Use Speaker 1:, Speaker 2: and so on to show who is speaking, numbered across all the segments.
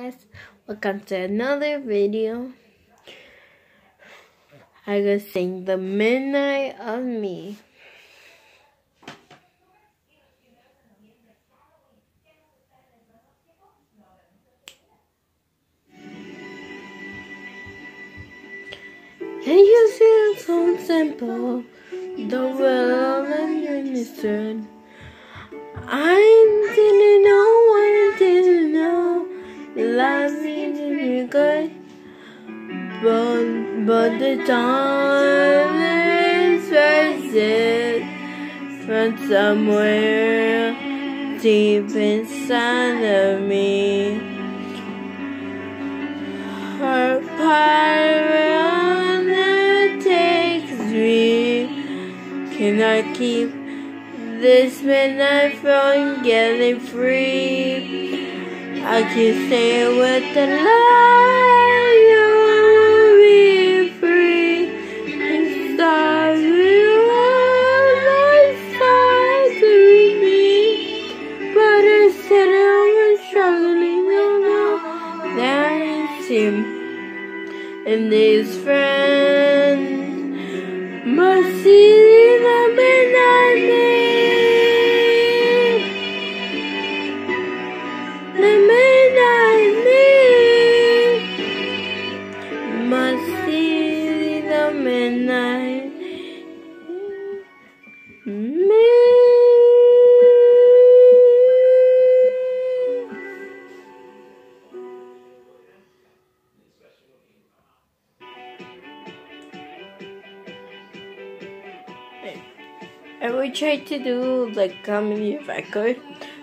Speaker 1: guys, welcome to another video. I gonna sing The Midnight of Me. And you feel so simple, the world understood. I didn't know what I didn't know. Life isn't good, but the darkness rises from somewhere deep inside of me. Her power takes me. Can I keep this midnight from getting free? I can stay with the light, you'll be free. Inside you inside to me, but instead I was struggling alone. That is him and his friends must see the midnight me. The midnight me must see the midnight me. I would try to do like comedy record.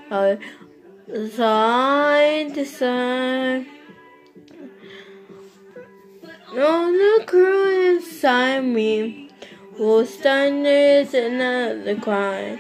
Speaker 1: Side to side. No, the crew inside me will stand there and the cry.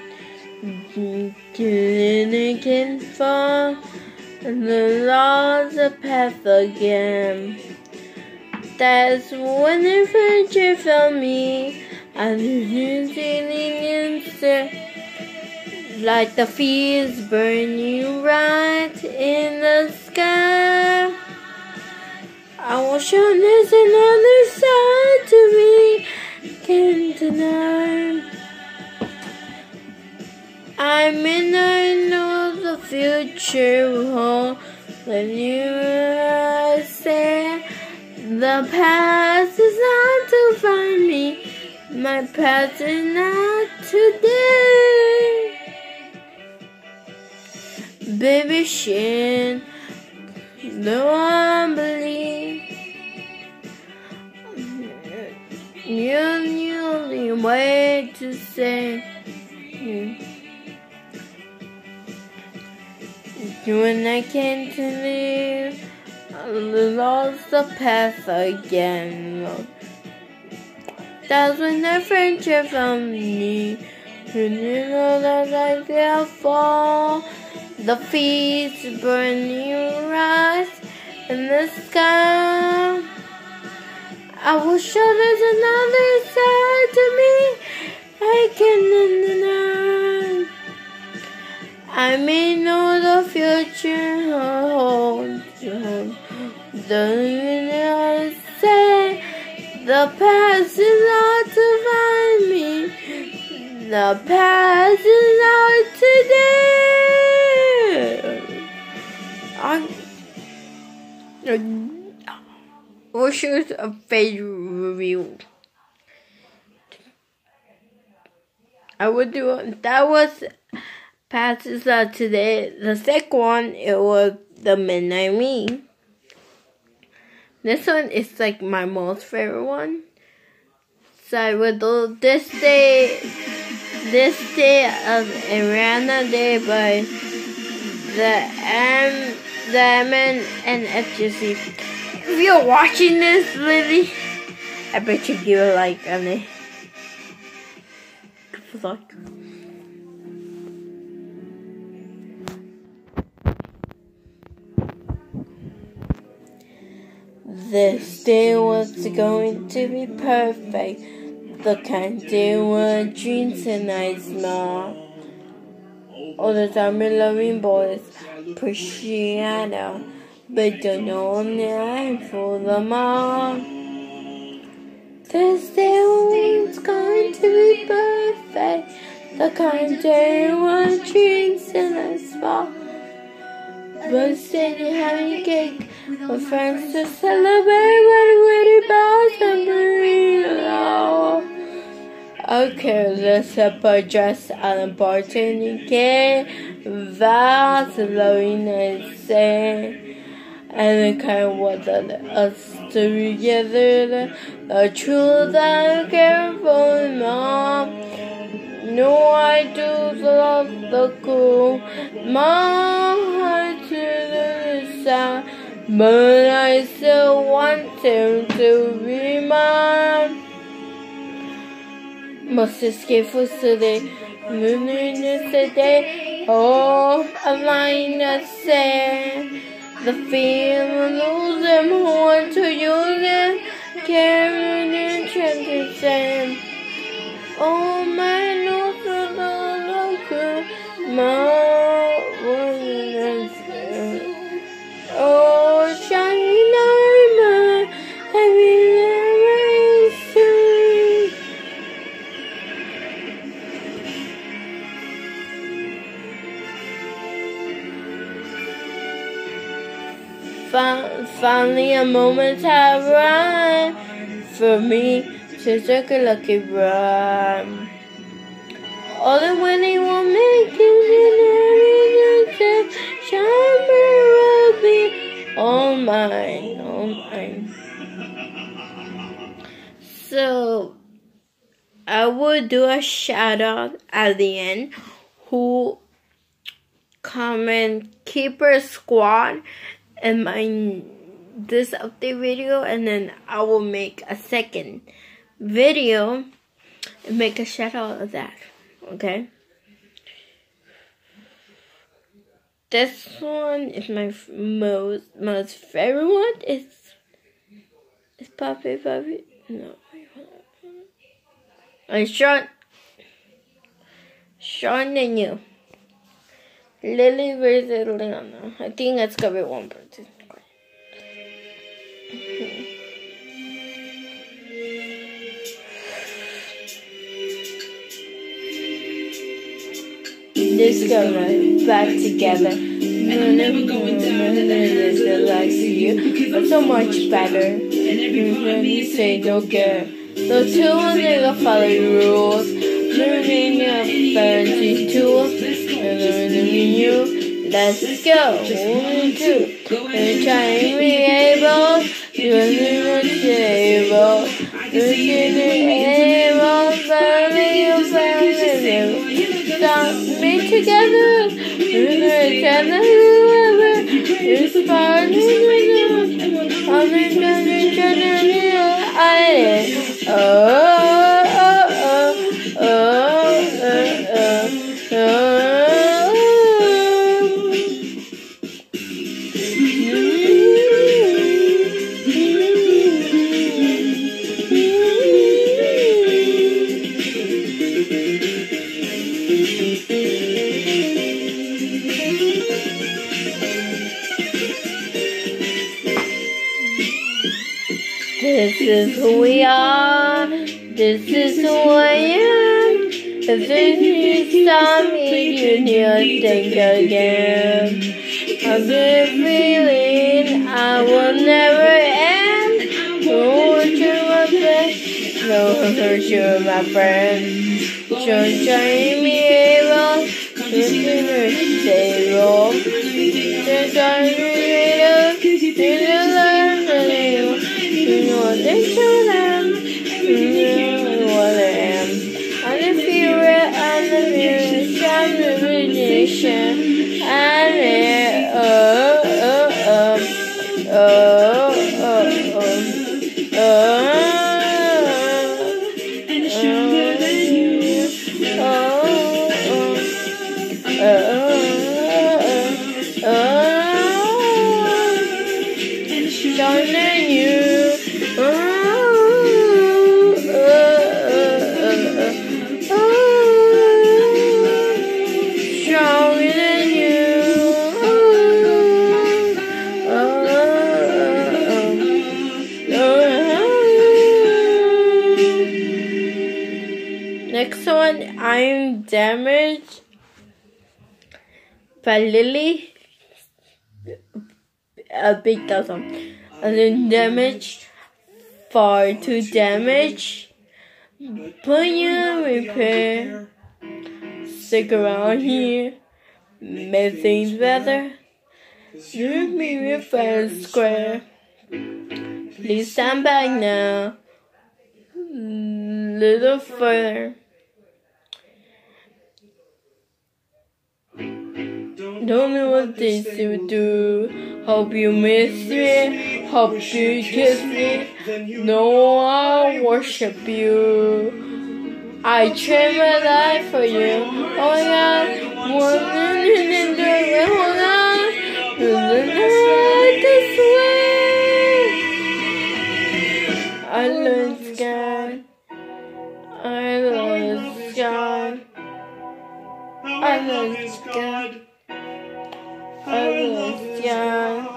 Speaker 1: It can fall and the lost the path again. That's when the friendship found me. I didn't instant. Like the fields burning right in the sky. I will show there's another side to me. Can't deny. I may not know the future will hold, but you say the past is not to find me. My past is not today. Baby shit, no one believe. You're the only way to say when I can't leave, I lost the path again. That's when the friendship found me. And you know that I can fall. The fields burning right in the sky. I will show there's another side to me. I cannot deny. I may know the future holds. Don't you say the past is not to find me. The past is not today. What's your favorite review? I would do it. That was passes today. The second one, it was The Midnight Me. This one is like my most favorite one. So I would do This Day of Ariana Day by the MNFGC. If you're watching this, Lilli, I bet you give a like on it. Good luck. This day was going to be perfect. The kind day where dreams and nights smile. All the time, loving boys push you out. but don't only I for them all. This day one's going to be perfect, the kind day one drinks in a spa. But sitting having cake with friends to celebrate when wedding bells and burrito. Okay, let's dress an important care. That's loving and saying. And the kind what us together, the truth and care for mom. No, I do love the cool, my heart to the sound, but I still want him to be mine. Must escape for today, moving today. Oh, a line that said. The fear of losing who want to use it, carrying and transcend. Oh, my Lord, my wonders. Oh, shining diamond, heavy finally, a moment have run for me to take a lucky run. All the winning will make it in every shine will be all mine, all mine. So I will do a shout out at the end who comment Keeper Squad in this update video, and then I will make a second video and make a shout out of that. Okay, this one is my most favorite one. It's Puppy. No, it's Sean and you. Lilli versus Leona. I think that's gonna be one person. This going back together. Never going down. Like you, but so much better. You say don't care. The two of them will follow the rules. Learning your fancy tools. You. Let's go. 1, 2. And try and be able to able. Stop me together. Together. It's fun. This is who we are. This is who I am. If you stop me, you need to think again. I've been feeling I will never end. Won't you understand? No one hurt you, my friend. Don't try me able. Consider stable. Don't try me able. You know this to them. You know what I am. I'm the fear, I'm the mirror, I'm the radiation. I'm it. And it's stronger than you. And it's stronger than you. Stronger than you. next one, I'm Damaged by Lilli. A big dozen. And then Damage, Far Too Damage. Put you repair. Stick around here. Make things better. You meet me fair and square. Please stand back now. Little further. Don't know what this will do. Hope you miss me. Hope you kiss me. No, I worship you. I trade my life for you. Oh my God, more than you can do it. Hold on, this way. I love the sky. I love the sky. I love the sky. I love the sky.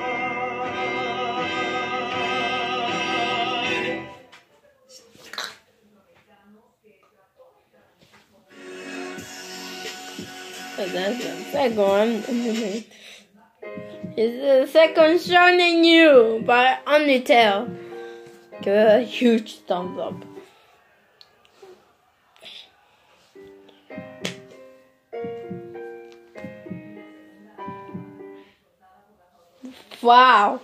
Speaker 1: But that's the second one. It's the second Shining You by Undertale. Give it a huge thumbs up. Wow.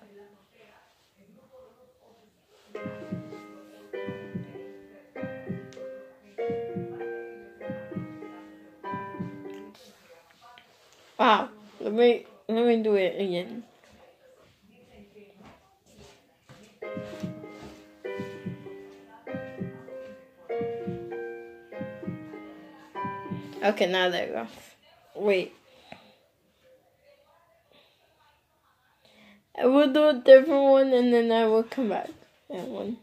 Speaker 1: Wow. Let me do it again. Okay, now there we go. Wait. I will do a different one and then I will come back. That one.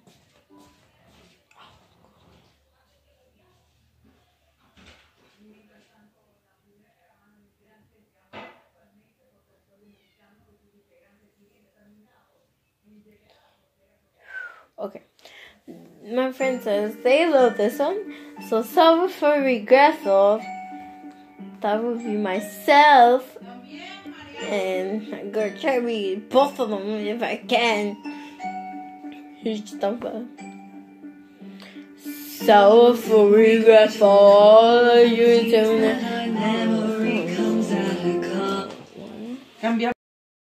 Speaker 1: Okay. My friend says they love this one. So sorry for regretful. That would be myself. And I'm gonna try to read both of them if I can. Huge thumbs up. So for regretful, you don't know.